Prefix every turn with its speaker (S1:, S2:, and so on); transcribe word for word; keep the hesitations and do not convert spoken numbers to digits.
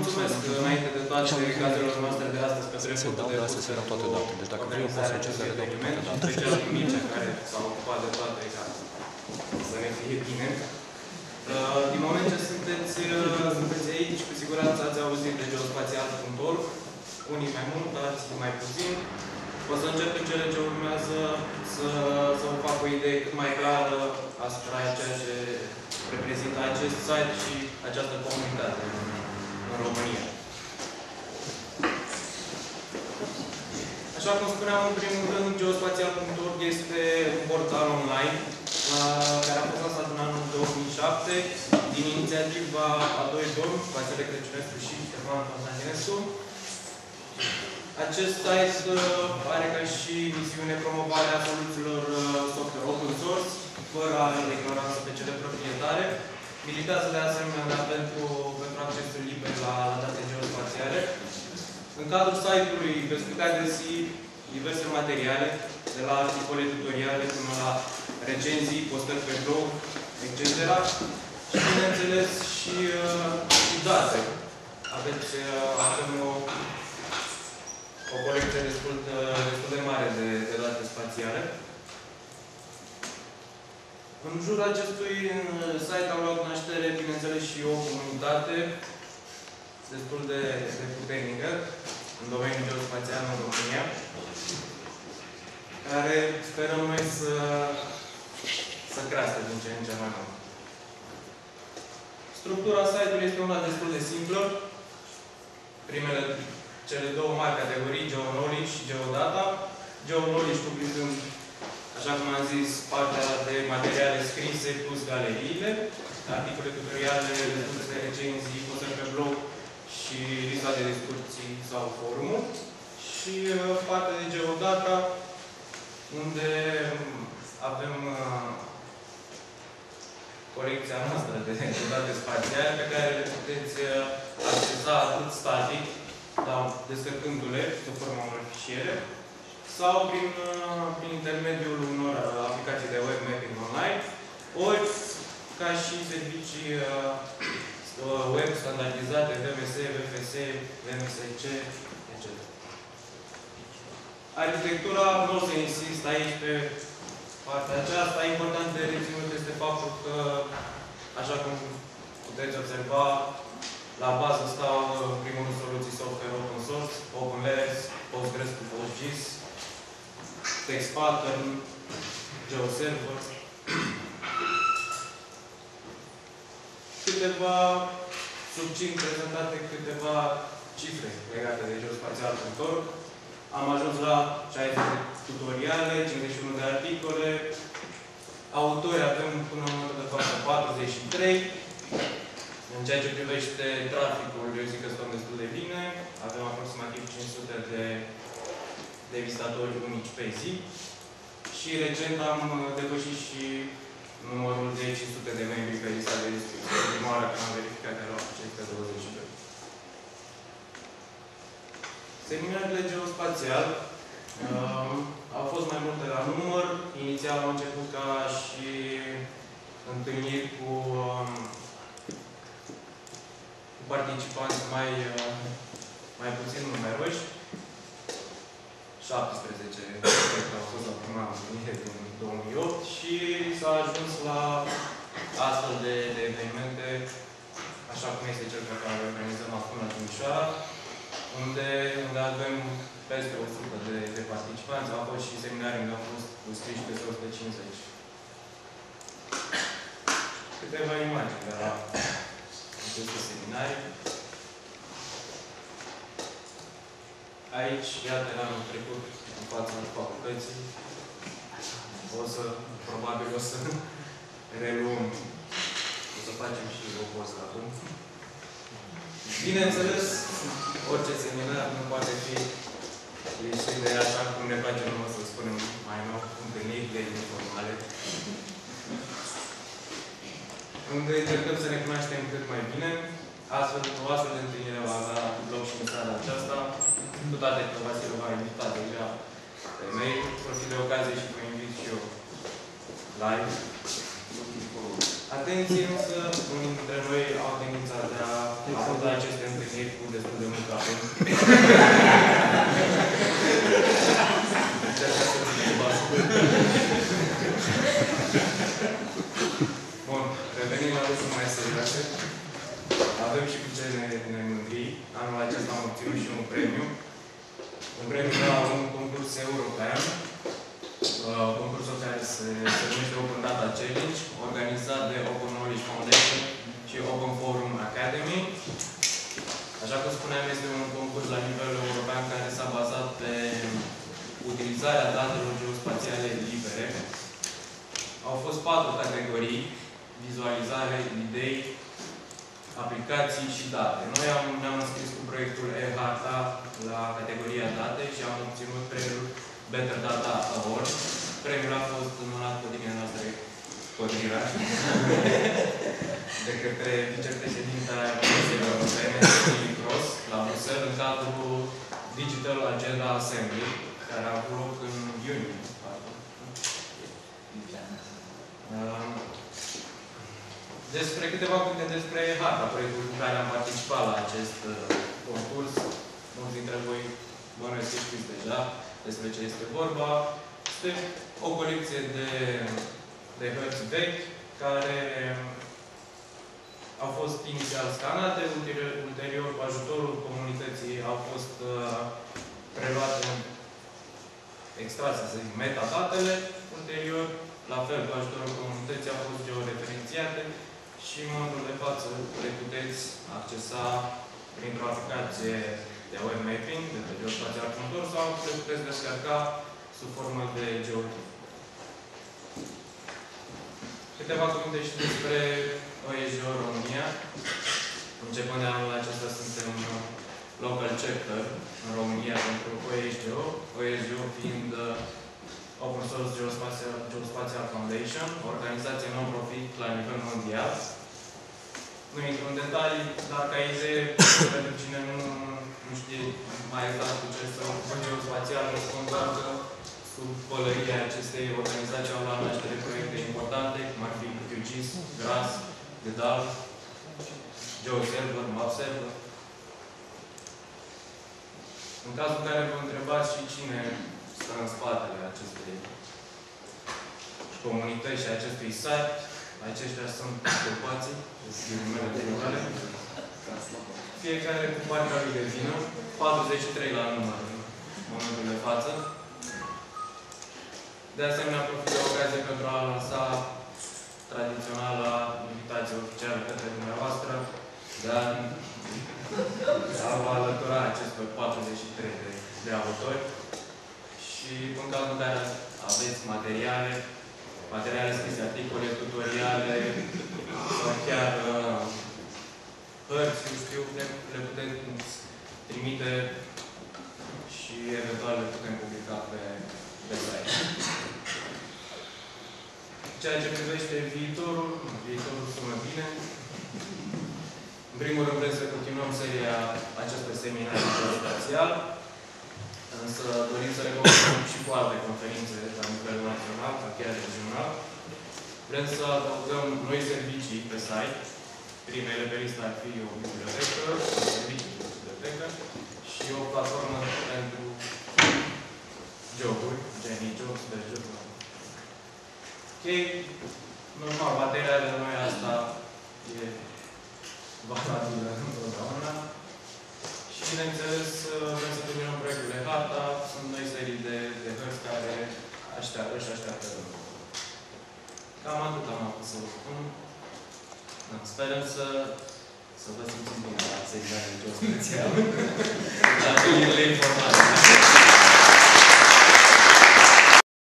S1: mulțumesc înainte de toate gazelor noastre de astăzi pentru efortul de
S2: Astea se erau toate date. Deci dacă vreau, poți să încerc să le dau pe toate date.
S1: special Mircea, care s-a ocupat de toate ca să ne fie bine. Din moment ce sunteți, sunteți aici, cu siguranță ați auzit de geospațial punct org, unii mai mult, alții mai puțin. O să încep în cele ce urmează să, să vă fac o idee cât mai clară asupra ceea ce reprezintă acest site și această comunitate în, în România. Așa cum spuneam, în primul rând, geospațial punct org este un portal online care a fost lansat în anul două mii șapte din inițiativa a doi domni, Vasile Crăciunescu și Ștefan Constantinescu. Acest site are ca și misiune promovarea soluțiilor software open source, fără a le ignora pe cele proprietare. Militează de asemenea pentru, pentru accesul liber la, la date geospațiale. În cadrul site-ului veți putea găsi diverse materiale, de la articole tutoriale până la recenzii, postări pe blog, et cetera. Și, bineînțeles, și, uh, și date. Aveți, uh, avem o, o colecție destul de, destul de mare de, de date spațiale. În jurul acestui site au luat naștere, bineînțeles, și o comunitate destul de, de puternică în domeniul geospațial în România, care sperăm noi să, să crească din ce în ce mai mult. Structura site-ului este una destul de simplă. Primele, cele două mari categorii, GeoKnowledge și GeoData. GeoKnowledge cuprinzând, așa cum am zis, partea de materiale scrise plus galeriile, articole tutoriale, de recenzii, postări pe blog și lista de discuții sau forumul. Și uh, partea de GeoData, unde avem uh, colecția noastră de, de date spațiale pe care le puteți uh, accesa atât static, sau descărcându-le sub forma unor fișiere, sau prin, uh, prin intermediul unor uh, aplicații de web mapping online, ori ca și servicii uh, web standardizate, V M S, V F S, V M S C, et cetera. Arhitectura, nu o să insist aici pe partea aceasta. Important de reținut este faptul că, așa cum puteți observa, la bază stau, în primul rând, soluții software open source, OpenLayers, Postgres cu PostGIS, TextPattern, GeoServer. Câteva subțin prezentate câteva cifre legate de geospațial punct org. Am ajuns la șaizeci de tutoriale, cincizeci și unu de articole. Autori avem până în momentul de față patruzeci și trei. În ceea ce privește traficul, eu zic că stăm destul de bine. Avem aproximativ cinci sute de, de vizitatori unici pe zi. Și recent am depășit și numărul de cinci sute de membri pe lista de discuții. Prima oară când am verificat că erau aceste douăzeci și doi. Seminarele geospațial uh, au fost mai multe la număr. Inițial au început ca și întâlniri cu, uh, cu participanți mai, uh, mai puțin numeroși. șaptesprezece cred că au fost la prima întâlnire din două mii opt și s-a ajuns la astfel de, de evenimente, așa cum este cel pe care îl organizăm acum la Timișoara, unde, unde avem peste o sută de, de participanți. Au fost și seminarii unde au fost înscriși peste o sută cincizeci. Câteva imagini de la aceste seminarii. Aici, iată, anul trecut, în fața facultății. O să, probabil, o să reluăm. O să facem și o poză acum. Bineînțeles, orice seminar nu poate fi ieșit de așa cum ne place numai să spunem mai nou, întâlnirile informale. Unde încercăm să ne cunoaștem cât mai bine. Astfel, o astfel de întâlnire va avea loc și în seara aceasta. Cu toate că Vasile v-a invitat deja pe mail, profit de ocazie și vă invit și eu live. Atenție însă, unii dintre noi au tendința de a aborda aceste întâlniri cu destul de mult capul. Bun, revenim la lucruri mai serioase. Avem și cu ce ne, ne mândri. Anul acesta am obținut și un premiu. Un premiu la un concurs european. Uh, concursul care se, se numește Open Data Challenge, organizat de Open Knowledge Foundation și Open Forum Academy. Așa cum spuneam, este un concurs la nivel european care s-a bazat pe utilizarea datelor geospațiale libere. Au fost patru categorii: vizualizare, idei, aplicații și date. Noi am, ne-am înscris cu proiectul e-Harta la categoria date și am obținut premiul Better Data Award. Premiul a fost înmânat cu tine noastră Codrirea de către vicepreședinta Comisiei Europene, Neelie Kroes, la Bruxelles, în cadrul Digital Agenda Assembly, care a avut loc în iunie. Despre câteva cuvinte despre Harta, proiectul cu care am participat la acest concurs. Mulți dintre voi bănuiesc că știți deja despre ce este vorba. Este o colecție de, de hărți vechi care au fost inițial scanate, ulterior, ulterior cu ajutorul comunității au fost uh, preluate, extrase, să zic, metadatele, ulterior, la fel, cu ajutorul comunității au fost georeferențiate și în momentul de față le puteți accesa printr-o aplicație de web mapping, de pe geospațial punct org, sau le puteți descărca sub formă de geotip. Câteva cuvinte și despre O E J O România. Începând de anul acesta suntem local chapter în România pentru O E J O. O E J O fiind Open Source Geospatial, Geospatial Foundation, o organizație non-profit la nivel mondial. Nu intru în detalii, dar ca idee, pentru cine nu, nu știe mai exact cu ce să ocupă geospațial, răspund doar că sub pălăria acestei organizații au luat naștere proiecte importante, cum ar fi Q G I S, GRAS, GDAL, GeoServer, MapServer. În cazul în care vă întrebați și cine stă în spatele acestei comunități și acestui site, aceștia sunt ocupații, numele generale. Fiecare cu partea lui de vină, patruzeci și trei la număr în momentul de față. De asemenea, profit de ocazie pentru a lansa tradiționala invitație oficială către dumneavoastră de a, de a vă alătura acestor patruzeci și trei de, de autori. Și în cazul în care aveți materiale, materiale scrise, articole, tutoriale, sau chiar uh, hărți, eu știu, le, le putem trimite și eventual le putem publica pe, pe site. Ceea ce privește viitorul, viitorul sună bine. În primul rând vrem să continuăm seria acestor seminarii geospațial, însă dorim să le comunicăm și cu alte conferințe la nivel național, sau chiar regional. Vrem să adăugăm noi servicii pe site. Primele pe listă ar fi o bibliotecă, un serviciu de bibliotecă și o platformă pentru joburi, gen e-jobs, de joburi. Ok, normal, bateria de noi asta e valabilă întotdeauna. Și, bineînțeles, vrem să terminăm proiectul de Harta. Sunt noi serii de, de hărți care așteaptă și așteaptă rândul. Cam atât am avut să vă spun. Sperăm să, să vă simțiți bine la seminarii geospațiale, la întâlnirile informale.